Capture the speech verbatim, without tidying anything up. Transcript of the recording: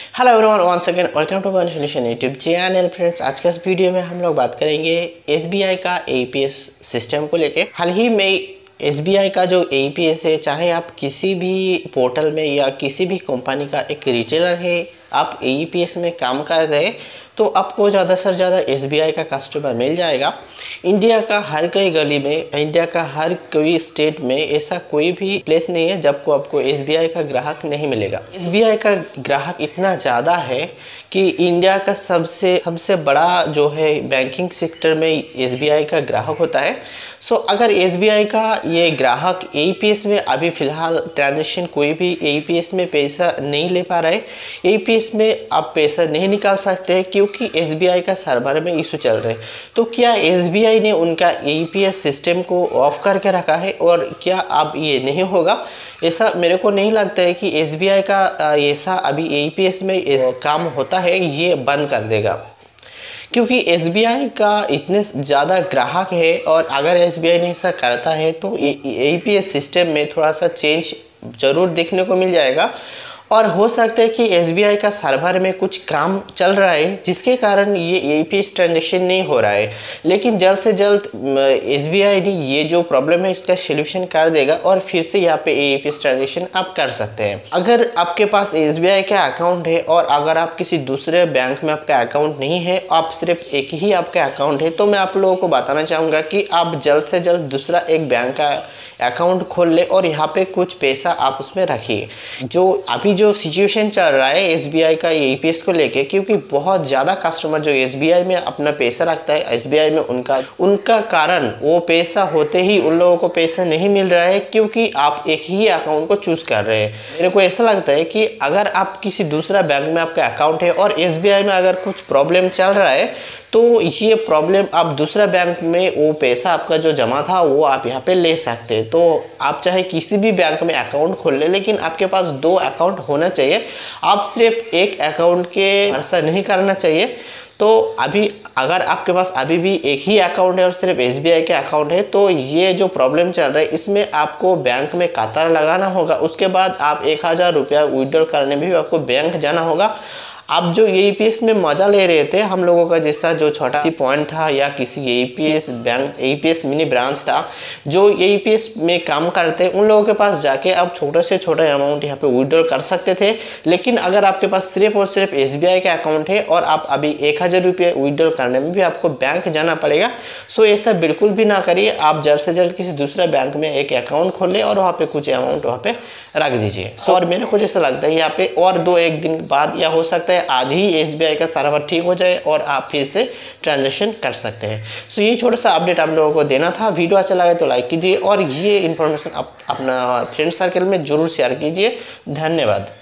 Hello everyone, one second welcome to one solution YouTube channel. Friends, आज के इस video में हम लोग बात करेंगे एसबीआई का एईपीएस सिस्टम को लेके। हाल ही में एसबीआई का जो एईपीएस है, चाहे आप किसी भी पोर्टल में या किसी भी कंपनी का एक रिटेलर है, आप एईपीएस में काम कर रहे हैं तो आपको ज़्यादा से ज़्यादा एसबीआई का कस्टमर मिल जाएगा। इंडिया का हर कोई गली में, इंडिया का हर कोई स्टेट में ऐसा कोई भी प्लेस नहीं है जब को आपको एसबीआई का ग्राहक नहीं मिलेगा। एसबीआई का ग्राहक इतना ज़्यादा है कि इंडिया का सबसे सबसे बड़ा जो है बैंकिंग सेक्टर में एसबीआई का ग्राहक होता है। सो अगर एसबीआई का ये ग्राहक एईपीएस में अभी फ़िलहाल ट्रांजेक्शन कोई भी एईपीएस में पैसा नहीं ले पा रहा है, एईपीएस में आप पैसा नहीं निकाल सकते क्योंकि एसबीआई का सर्वर में इशू चल रहा है, तो क्या एसबीआई ने उनका एईपीएस सिस्टम को ऑफ करके रखा है और क्या अब ये नहीं होगा? ऐसा मेरे को नहीं लगता है कि एसबीआई का ऐसा अभी एईपीएस में काम होता है ये बंद कर देगा, क्योंकि एसबीआई का इतने ज़्यादा ग्राहक है। और अगर एसबीआई ने ऐसा करता है तो एईपीएस सिस्टम में थोड़ा सा चेंज ज़रूर देखने को मिल जाएगा और हो सकता है कि एसबीआई का सर्वर में कुछ काम चल रहा है जिसके कारण ये एईपीएस ट्रांजेक्शन नहीं हो रहा है। लेकिन जल्द से जल्द एसबीआई ने ये जो प्रॉब्लम है इसका सॉल्यूशन कर देगा और फिर से यहाँ पे एईपीएस ट्रांजेक्शन आप कर सकते हैं। अगर आपके पास एसबीआई का अकाउंट है और अगर आप किसी दूसरे बैंक में आपका अकाउंट नहीं है, आप सिर्फ एक ही आपका अकाउंट है, तो मैं आप लोगों को बताना चाहूँगा कि आप जल्द से जल्द दूसरा एक बैंक का अकाउंट खोल ले और यहाँ पे कुछ पैसा आप उसमें रखिए। जो अभी जो सिचुएशन चल रहा है एसबीआई का एईपीएस को लेके, क्योंकि बहुत ज़्यादा कस्टमर जो एसबीआई में अपना पैसा रखता है, एसबीआई में उनका उनका कारण वो पैसा होते ही उन लोगों को पैसा नहीं मिल रहा है क्योंकि आप एक ही अकाउंट को चूज़ कर रहे हैं। मेरे को ऐसा लगता है कि अगर आप किसी दूसरा बैंक में आपका अकाउंट है और एसबीआई में अगर कुछ प्रॉब्लम चल रहा है तो ये प्रॉब्लम आप दूसरा बैंक में वो पैसा आपका जो जमा था वो आप यहाँ पे ले सकते हैं। तो आप चाहे किसी भी बैंक में अकाउंट खोल ले, लेकिन आपके पास दो अकाउंट होना चाहिए। आप सिर्फ एक अकाउंट के ऐसा नहीं करना चाहिए। तो अभी अगर आपके पास अभी भी एक ही अकाउंट है और सिर्फ एसबीआई के अकाउंट है तो ये जो प्रॉब्लम चल रहा है इसमें आपको बैंक में कतार लगाना होगा। उसके बाद आप एक हज़ार रुपया विड्रॉल करने भी आपको बैंक जाना होगा। आप जो एईपीएस में मज़ा ले रहे थे, हम लोगों का जैसा जो छोटा सी पॉइंट था या किसी AEPS bank AEPS mini branch था जो एईपीएस में काम करते हैं, उन लोगों के पास जाके आप छोटे से छोटा अमाउंट यहाँ पे विड्रॉल कर सकते थे। लेकिन अगर आपके पास सिर्फ और सिर्फ एसबीआई का अकाउंट है और आप अभी एक हज़ार रुपये विड्रॉल करने में भी आपको बैंक जाना पड़ेगा। सो ऐसा बिल्कुल भी ना करिए। आप जल्द से जल्द किसी दूसरे बैंक में एक अकाउंट खोलें और वहाँ पे कुछ अमाउंट वहाँ पे रख दीजिए। सो और मेरे को जैसा लगता है यहाँ पे और दो एक दिन बाद या हो सकता है आज ही एसबीआई का सर्वर ठीक हो जाए और आप फिर से ट्रांजैक्शन कर सकते हैं। सो ये छोटा सा अपडेट आप लोगों को देना था। वीडियो अच्छा लगे तो लाइक कीजिए और ये इन्फॉर्मेशन आप अपना फ्रेंड सर्कल में जरूर शेयर कीजिए। धन्यवाद।